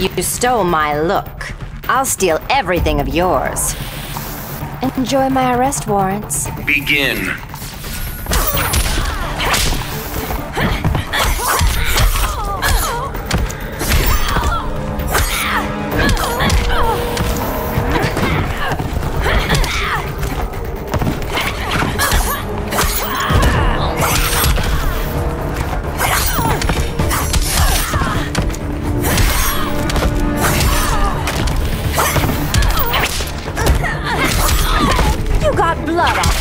You stole my look. I'll steal everything of yours. Enjoy my arrest warrants. Begin. You got blood on.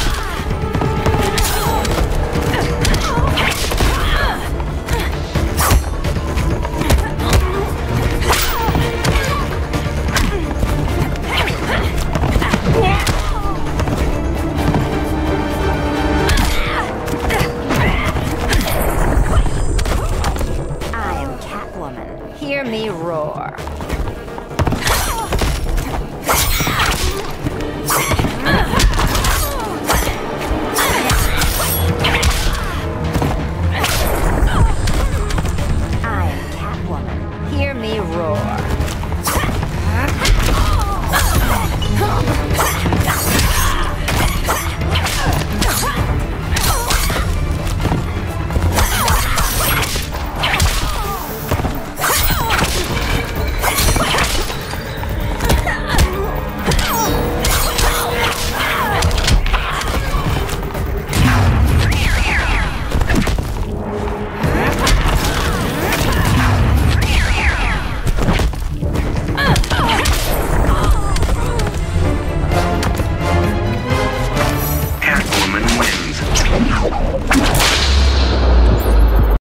I am Catwoman. Hear me roar.